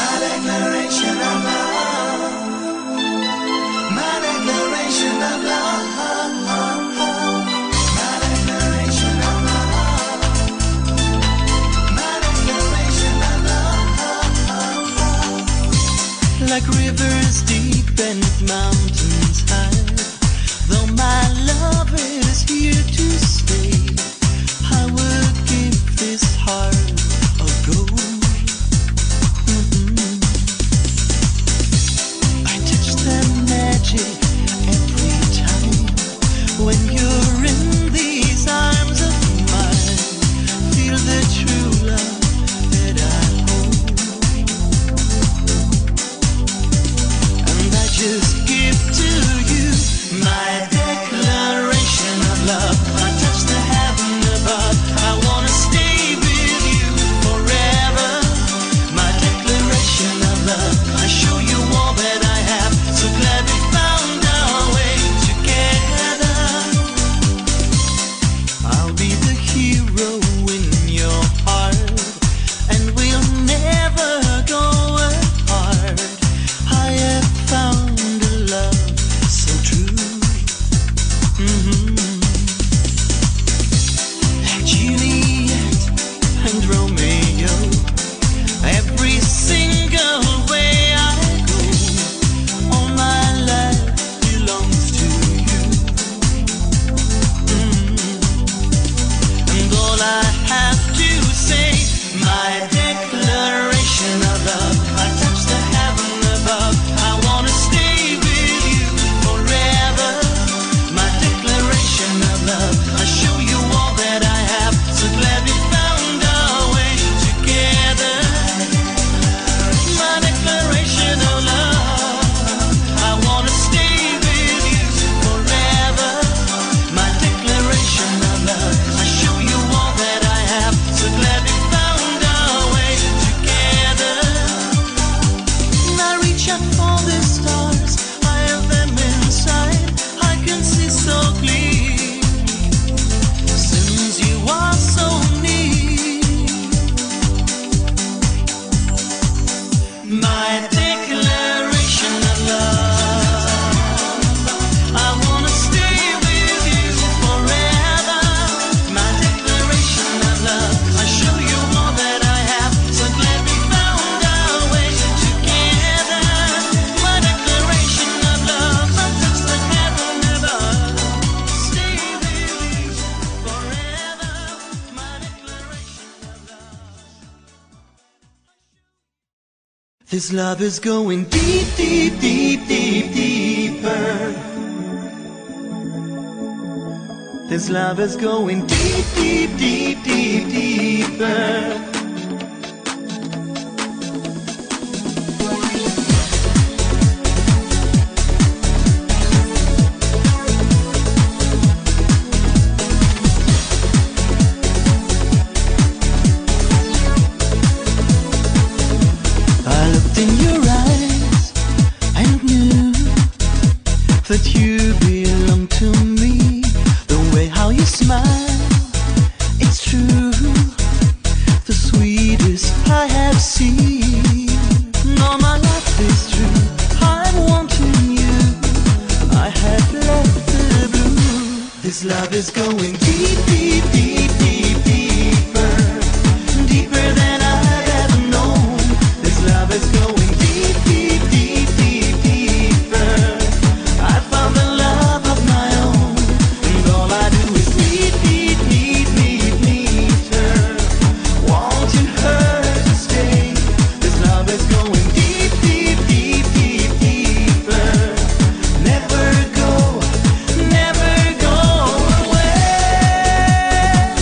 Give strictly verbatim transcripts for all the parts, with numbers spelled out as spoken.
declaration of love. My declaration of love. My declaration of love. My declaration of love. Like rivers deep and mountains high, though my love is here to stay, I would give this heart a go. Mm-hmm. I touch the magic every time when you're in these arms of mine. Feel the true love that I hold, and I just give to you my declaration of love. I touch the heaven above. I wanna stay with you forever. My declaration of love. I show you all that I have. So glad we found our way together. I'll be the hero in your heart, and we'll never go apart. I have found a love so true. Mm-hmm. Like Juliet and Romeo, every single way I go, all my life belongs to you. Mm-hmm. And all I have to say, my declaration of love. I touch the heaven above. I wanna stay with you forever. My declaration of love. I show you all that I have. So glad we found our way together. My declaration of love. I wanna stay with you forever. My declaration of love. I show you all that I have. So glad we found our way together. And I reach out for the stars. I have them inside. I can see so clear, since you are so near. My declaration of love. I wanna stay with you forever. My declaration of love. I show you all that I have. So glad we found our way together. My declaration of love. I touch the heaven above. Stay with you forever. My declaration of love. This love is going deep, deep, deep, deep, deeper. This love is going deep, deep, deep, deep, deeper. I looked in your eyes and knew that you belong to me. The way how you smile, it's true. The sweetest I have seen. All my life is true. I'm wanting you. I have left the blue. This love is going deep, deep, deep, deep, deeper. Deeper than I've ever known. This love is going deep, deep, deep, deep, deeper. I found the love of my own, and all I do is need, need, need, need, need her. Wanting her to stay. This love is going deep, deep, deep, deep, deeper. Never go, never go away.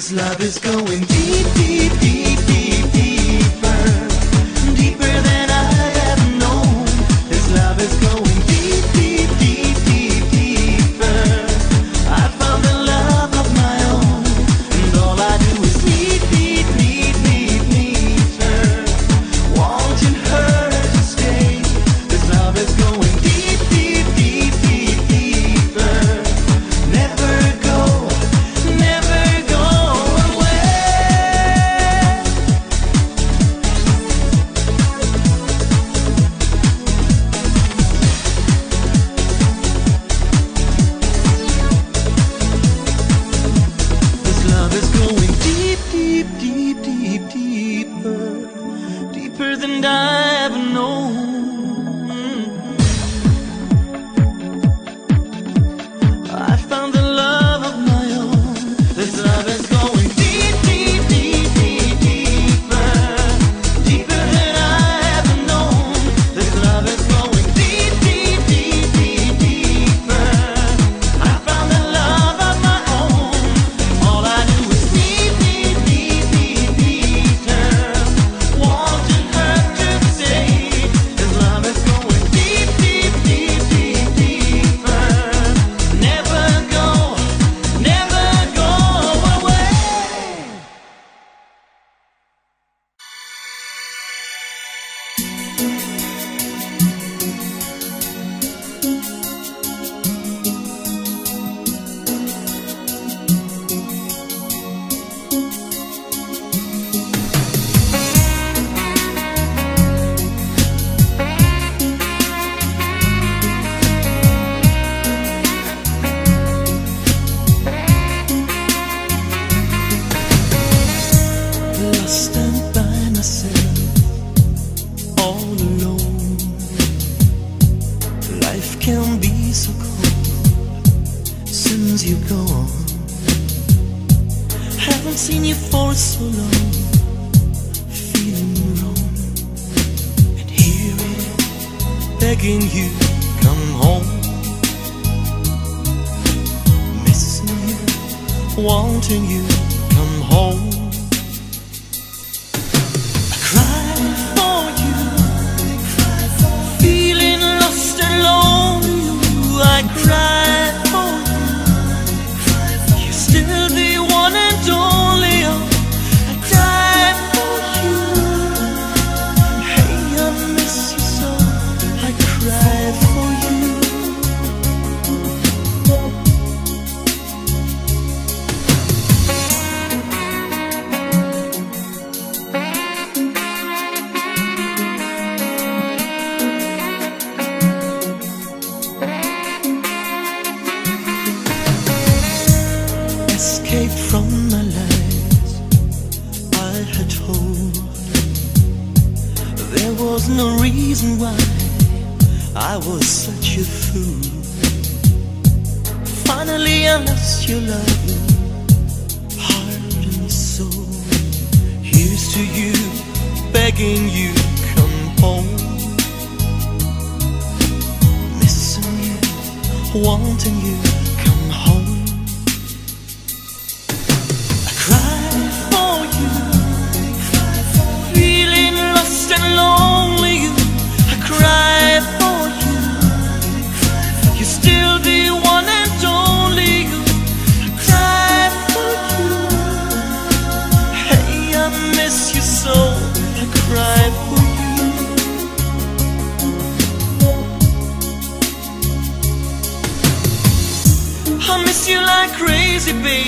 This love is going deep, deep, deep, deep, deeper, deeper than I've ever known. This love is going deep, deep, deep, deep, deeper. I found the love of my own, and all I do is need, need, need, need, need her, wanting her to stay. This love is going deep, deep, deep, deep, deeper. Never go, never go away. This love is going deep, deep, deep, deep, deeper, deeper than I ever known. I found the love of my own. This love is going deep, deep, deep, deep, deeper, deeper than I ever known. This love is going deep, deep, deep, deep, deeper. I found the love of my own. All I do is need, need, need, need, need her, wanting her to stay. This love is going deep, deep, deep, deep, deeper. Never go, never go away. Lost and by myself, all alone. Life can be so cold since you're gone. Haven't seen you for so long, feeling wrong. And here it is, begging you, come home. Missing you, wanting you, come home. Cry for you, feeling lost and lonely. I cry for you, you're still the one and only. I die for you. Hey, I miss you so. I cry for you. Escape from my lies, I had hoped there was no reason why I was such a fool. Finally I lost your love, heart and soul. Here's to you, begging you, come home. Missing you, wanting you, come home. Feeling lost and lonely, I cry for you. You're still the one and only. I cry for you. Hey, I miss you so. I cry for you. I miss you like crazy, baby.